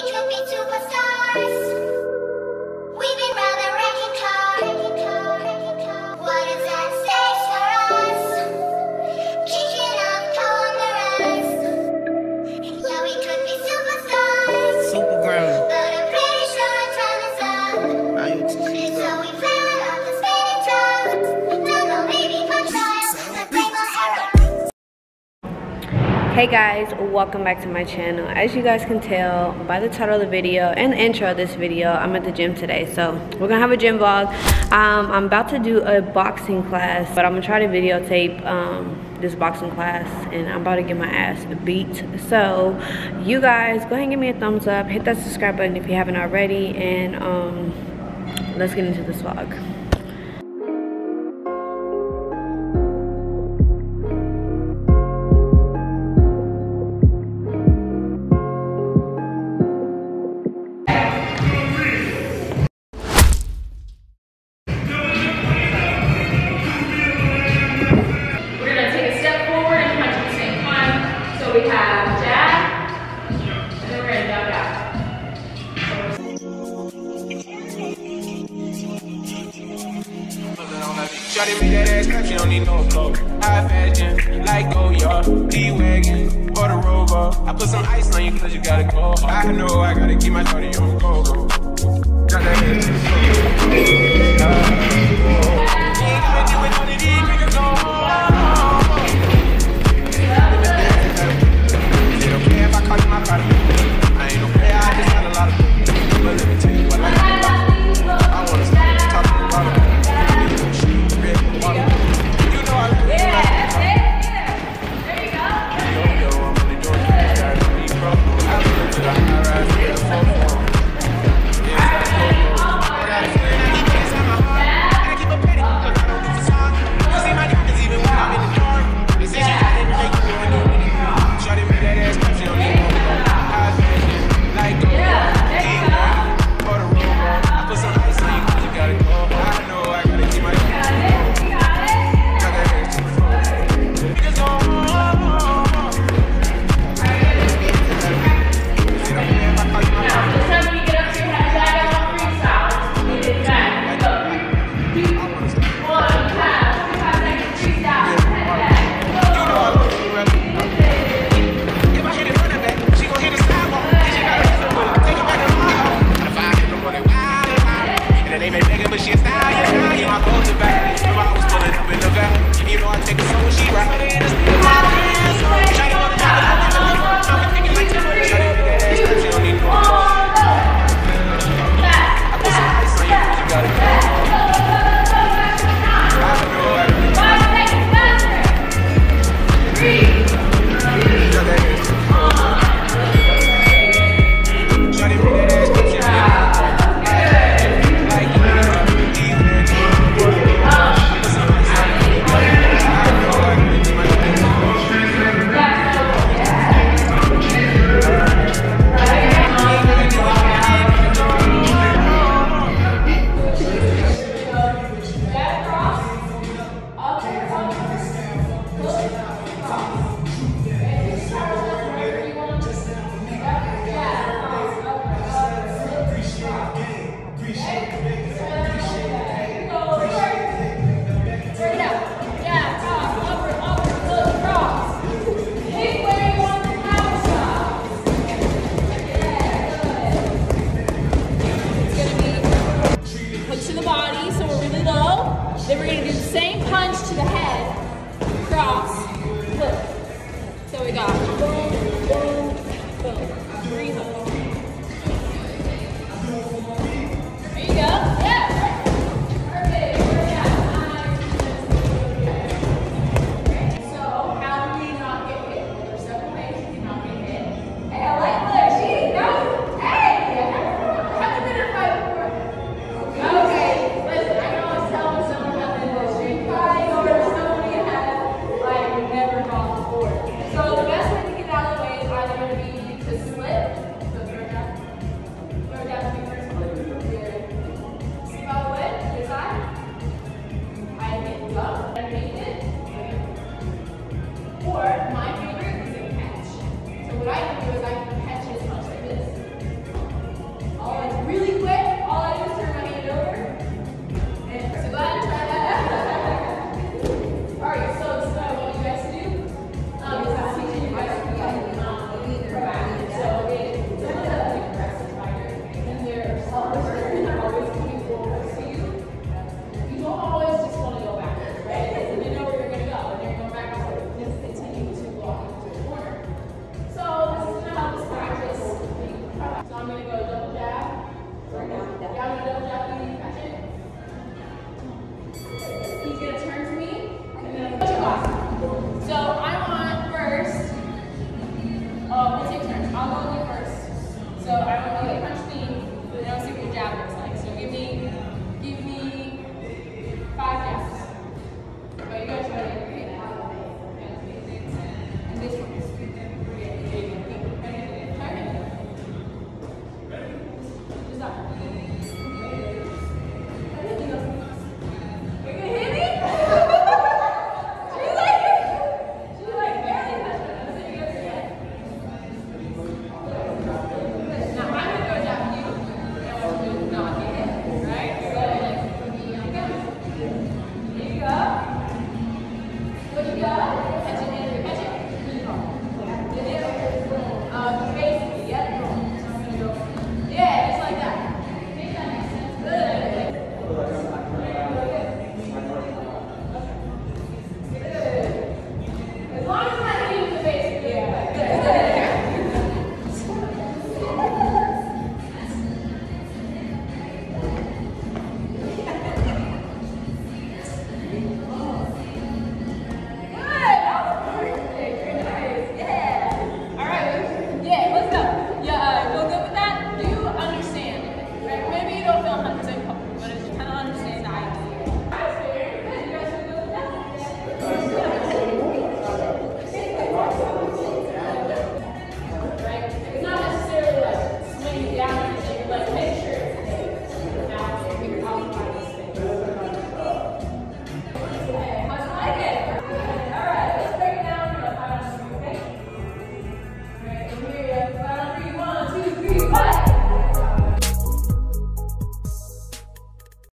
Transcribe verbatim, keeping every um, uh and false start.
could be superstars. We've been round the wrecking car. What is at stake for us? Kicking up corners. Yeah, we could be superstars. Super ground. But I'm pretty sure our time is up. Now you t- So we plan on the spinning toes. Don't know, maybe for trials. Let's play more error. Hey guys, welcome back to my channel. As you guys can tell by the title of the video and the intro of this video, I'm at the gym today. So we're gonna have a gym vlog. Um, I'm about to do a boxing class, but I'm gonna try to videotape um, this boxing class, and I'm about to get my ass beat. So you guys, go ahead and give me a thumbs up, hit that subscribe button if you haven't already, and um, let's get into this vlog. We have jab, and then we're going to jump out. Shawty make that ass clap, she don't need no clothes. High fashion, like go yard, D-Wagon, or the Rover. I put some ice on you cause you gotta go hard. I know I gotta keep my shawty on go, go. Drop that ass to the floor.